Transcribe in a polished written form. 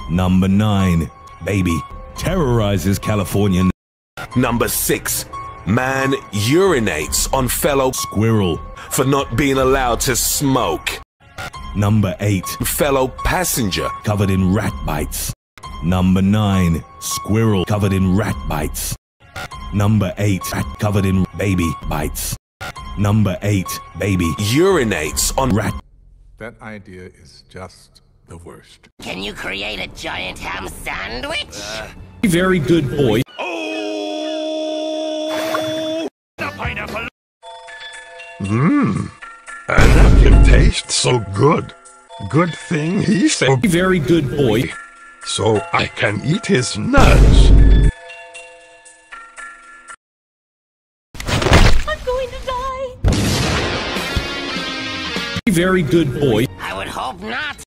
Number 9. Baby terrorizes California. Number 6. Man urinates on fellow Squirrel. for not being allowed to smoke. Number 8. Fellow passenger Covered in rat bites. Number 9. Squirrel covered in rat bites. Number 8. Rat covered in baby bites. Number 8. Baby urinates on rat. That idea is just the worst. Can you create a giant ham sandwich? Very good boy. And that can taste so good. Good thing he's so Very good boy. so I can eat his nuts. I'm going to die. Very good boy. I would hope not.